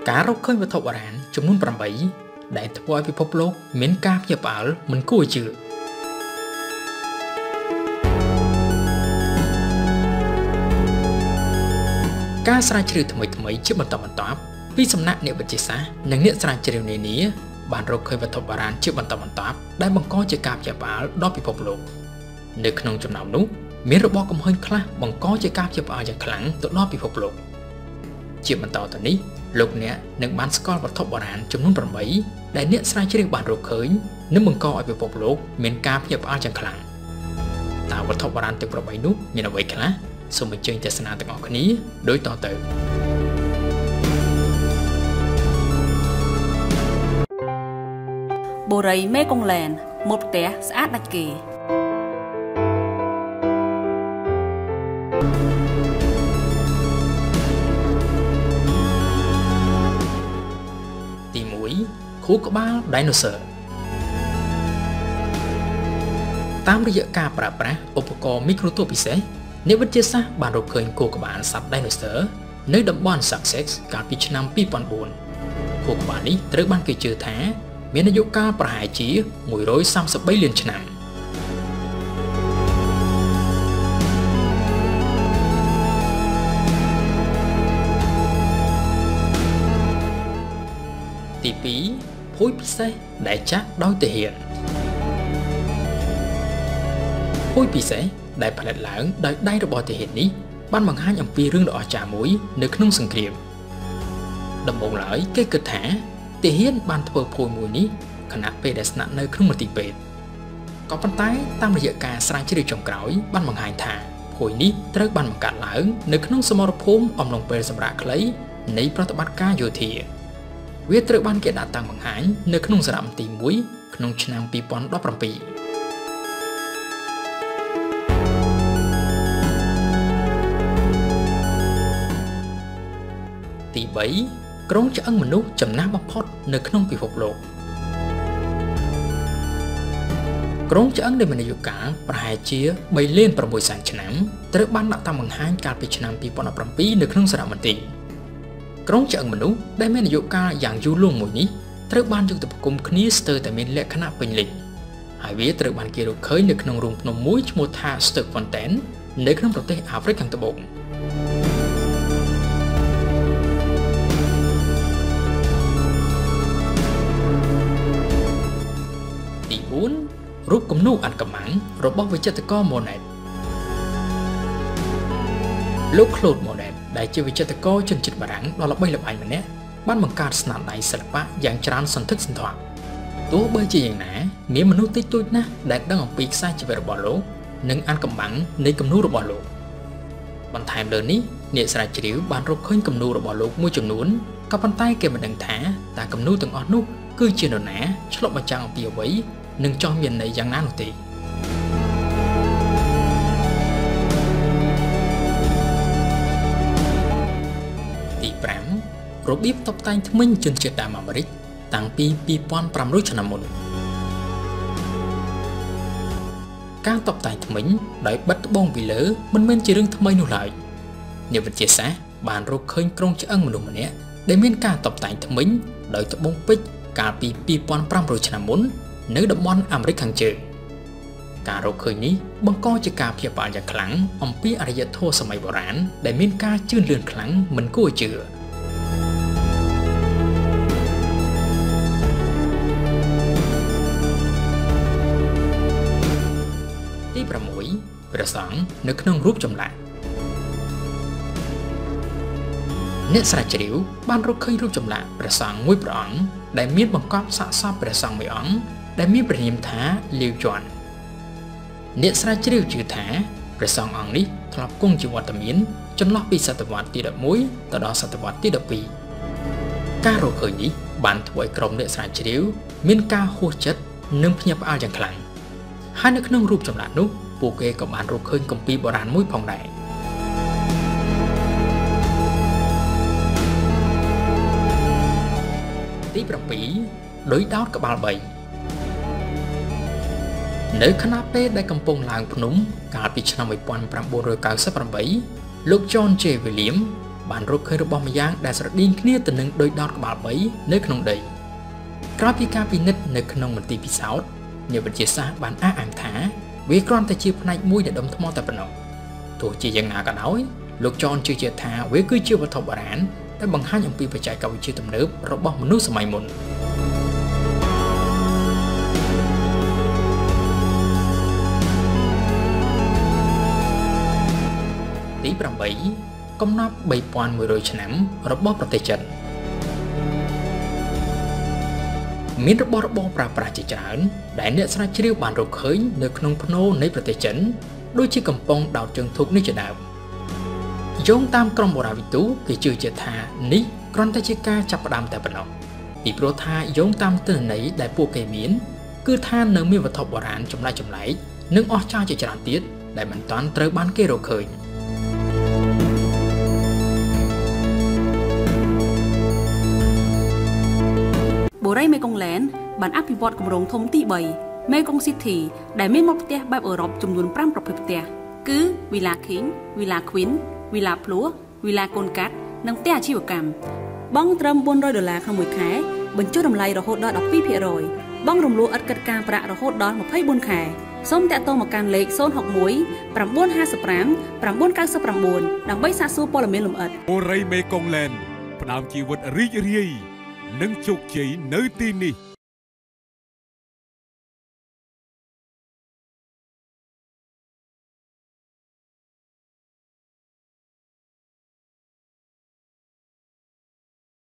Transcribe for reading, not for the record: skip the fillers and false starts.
ការរកឃើញវត្ថុបុរាណចំនួន8ដែលធ្វើឲ្យពិភពលោកមានការភ្ញាក់ផ្អើលមិនគួរជឿការស្រាវជ្រាវថ្មីៗជាបន្តបន្ទាប់ពីសំណាក់អ្នកវិទ្យាសាស្ត្រនិងអ្នកស្រាវជ្រាវនានាបានរកឃើញវត្ថុបុរាណជាបន្តបន្ទាប់ដែលបង្កជាការភ្ញាក់ផ្អើលដល់ពិភពលោកនៅក្នុងចំណោមនោះមានរបបកំហឹងខ្លះបង្កជាការភ្ញាក់ផ្អើលយ៉ាងខ្លាំងទៅដល់ពិភពលោកជាបន្តទៅនេះលោកអ្នកនឹងបានស្គាល់វត្ថុបុរាណចំនួន8ដែលអ្នកស្រាវជ្រាវបានរកឃើញនិងបង្កឲ្យពិភពលោកមានការភ្ញាក់ផ្អើលយ៉ាងខ្លាំងតើវត្ថុបុរាណទាំង8នោះមានអ្វីខ្លះសូមអញ្ជើញទស្សនាទាំងអស់គ្នាដូចតទៅបូរីមេកុងឡែនមុតផ្ទះស្អាតដាច់គេទី1ខួរក្បាលដៃណូស័រតាមរយៈការប្រើប្រាស់ឧបករណ៍មីក្រូទស្សន៍ពិសេសអ្នកវិទ្យាសាស្ត្របានរកឃើញខួរក្បាលសត្វដៃណូស័រនៅតំបន់ Sussex កាលពីឆ្នាំ2004ខួរក្បាលនេះត្រូវបានគេជឿថាមានអាយុកាលប្រហែលជា133លានឆ្នាំទី2ភួយពិសេសដែលចាក់ដោយទាហានភួយពិសេសដែលផលិតឡើងដោយដៃរបស់ទាហាននេះបានបង្ហាញអំពីរឿងដ៏អស្ចារ្យមួយនៅក្នុងសង្គ្រាមដំបូងឡើយគេគិតថាទាហានបានធ្វើភួយមួយនេះខណៈពេលដែលស្នាក់នៅក្នុងមន្ទីរពេទ្យក៏ប៉ុន្តែតាមរយៈការស្រាវជ្រាវចុងក្រោយបានបង្ហាញថាភួយនេះត្រូវបានបង្កើតឡើងនៅក្នុងសមរភូមិអំឡុងពេលសម្រាកខ្លីនៃប្រតិបត្តិការយោធាវាត្រូវបានគេដាក់តាំងបង្ហាញនៅក្នុងសារមន្ទីរមួយក្នុងឆ្នាំ2017ទី3ក្រុងឆ្អឹងមនុស្សចំណាស់បំផុតនៅក្នុងពិភពលោកក្រុងឆ្អឹងដែលមានអាយុកាលប្រហែលជា3លាន6សែនឆ្នាំត្រូវបានដាក់តាំងបង្ហាញកាលពីឆ្នាំ2017នៅក្នុងសារមន្ទីរក្រុងឆ្អឹងមនុស្សដែលមានអាយុកាលយ៉ាងយូរលង់មួយនេះត្រូវបានយកទៅប្រគំគ្នាស្ទើរតែមានលក្ខណៈពេញលេញហើយវាត្រូវបានគេរកឃើញនៅក្នុងរូងភ្នំមួយឈ្មោះថា Stoke Fountain នៅក្នុងប្រទេសអាហ្វ្រិកខាងត្បូងទី4រូបគំនូរអាត់កំបាំងរបស់វិចិត្រករ Monet លោក Claude Monet ដែលជាវិចិត្រករជនជាតិបារាំងដ៏ល្បីល្បាញម្នាក់បានបង្កើតស្នាដៃសិល្បៈយ៉ាងច្រើនសន្ធឹកសន្ធាប់ទោះបីជាយ៉ាងណាមានមនុស្សតិចតួចណាស់ដែលដឹងអំពីខ្សែជីវិតរបស់លោកនិងអាត់កំបាំងនៃគំនូររបស់លោកបន្ថែមលើនេះអ្នកស្រាវជ្រាវបានរកឃើញគំនូររបស់លោកមួយចំនួនក៏ប៉ុន្តែគេមិនដឹងថាតើគំនូរទាំងអស់នោះគឺជានរណាឆ្លុះបញ្ចាំងអំពីអ្វីនិងចោះមានន័យយ៉ាងណានោះទេទី5របៀបតុបតែងធ្មេញជនជាតិដើមអាមេរិកតាំងពី2500ឆ្នាំមុនការតុបតែងធ្មេញដោយបិទត្បូងពីលើមិនមែនជារឿងថ្មីនោះឡើយអ្នកវិទ្យាសាស្ត្របានរកឃើញក្រុងឆ្អឹងមនុស្សម្នាក់ដែលមានការតុបតែងធ្មេញដោយត្បូងពេជ្រកាលពី2500ឆ្នាំមុននៅតំបន់អាមេរិកខាងជើងការរកឃើញនេះបង្កជាការភ្ញាក់ផ្អើលយ៉ាងខ្លាំងអំពីអរិយធម៌សម័យបុរាណដែលមានការជឿនលឿនខ្លាំងមិនគួរជឿទី6ព្រះសង្ឃនៅក្នុងរូបចម្លាក់អ្នកស្រាវជ្រាវបានរកឃើញរូបចម្លាក់ព្រះសង្ឃមួយព្រះអង្គដែលមានបង្កប់សាកសពព្រះសង្ឃមួយអង្គដែលមានព្រះនាមថាលាវជាន់អ្នកស្រាវជ្រាវជឿថាព្រះសង្ឃអង្គនេះធ្លាប់គង់ជាវត្តមានចន្លោះពីសតវត្សទី11ទៅដល់សតវត្សទី12ការរកឃើញនេះបានធ្វើឲ្យក្រុមអ្នកស្រាវជ្រាវមានការហួសចិត្តនិងភ្ញាក់ផ្អើលយ៉ាងខ្លាំងហើយនៅក្នុងរូបចម្លាក់នោះពួកគេក៏បានរកឃើញគម្ពីរបុរាណមួយផងដែរទី7ដោយដោតក្បាល3នៅខណៈពេលដែលកំពុងឡើងភ្នំកាលពីឆ្នាំ1998លោក John J. William បានរកឃើញរបស់ម្យ៉ាងដែលស្រដៀងគ្នាទៅនឹងដោយដោតក្បាល3នៅក្នុងដីក្រោយពីការពិនិត្យនៅក្នុងមន្ទីរពិសោធន៍អ្នកវិទ្យាសាស្ត្របានអះអាងថាវាគ្រាន់តែជាផ្នែកមួយនៃដុំថ្មតែប៉ុណ្ណោះទោះជាយ៉ាងណាក៏ដោយលោកចនជឿជាក់ថាវាគឺជាវត្ថុបុរាណដែលបង្ហាញអំពីបច្ចេកវិទ្យាទំនើបរបស់មនុស្សសម័យមុនទី8កំណត់ 3100 ឆ្នាំរបស់ប្រទេសចិនមានរបស់របរប្រើប្រាស់ជាច្រើនដែលអ្នកស្រាវជ្រាវបានរកឃើញនៅក្នុងភ្នូរនៃប្រទេសចិនដូចជាកំប៉ុងដោតជើងធូបនេះជាដើមយោងតាមក្រុមបុរាណវិទូគេជឿជាក់ថានេះគ្រាន់តែជាការចាប់ផ្ដើមតែប៉ុណ្ណោះពីព្រោះថាយោងតាមទិន្នន័យដែលពួកគេមានគឺថានៅមានវត្ថុបុរាណចម្លែកនិងអស្ចារ្យជាច្រើនទៀតដែលមិនទាន់ត្រូវបានគេរកឃើញបូរីមេគង្គឡែនបានអភិវឌ្ឍគម្រោងធំទី3មេគង្គ City ដែលមានមុខផ្ទះបែបអឺរ៉ុបចំនួន5ប្រភេទផ្ទះគឺ Villa King, Villa Queen, Villa Plus, Villa កូនកាត់និងផ្ទះអាជីវកម្មបង់ត្រឹម$400ក្នុងមួយខែបញ្ចុះតម្លៃរហូតដល់ 12% បង់រំលោះឥតគិតការប្រាក់រហូតដល់24ខែសូមតាក់ទងមកកាន់លេខ061 955 999ដើម្បីសាកសួរព័ត៌មានលម្អិតបូរីមេគង្គឡែនផ្ដើមជីវិតរីករាយនិងជោគជ័យនៅទីនេះ